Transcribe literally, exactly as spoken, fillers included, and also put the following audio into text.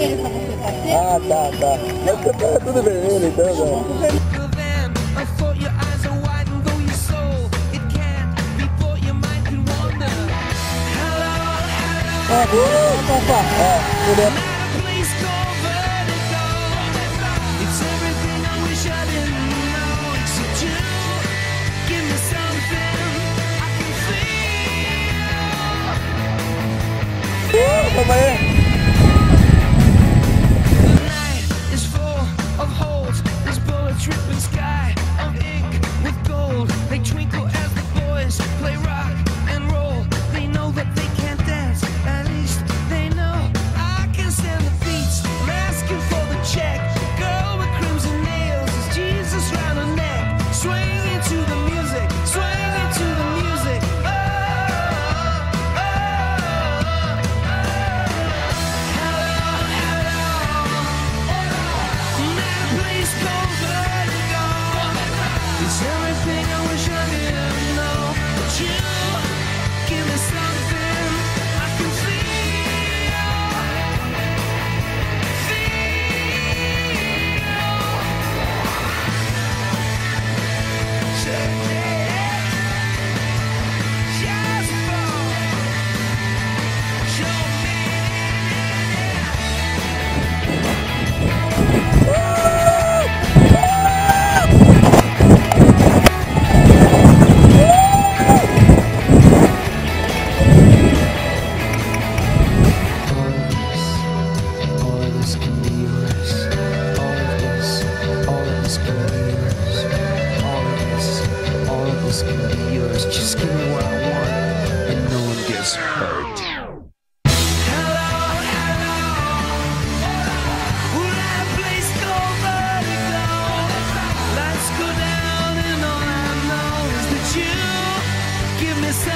vermelho pra você, pode ser? Ah, tá, tá. Mas você tá tudo vermelho, então, velho. É, opa, É, ele é... Uh, vamos aí. Just give me what I want, and no one gets hurt. Hello, hello, we're at a place called Vertigo. Lights go down, and all I know is that you give me some.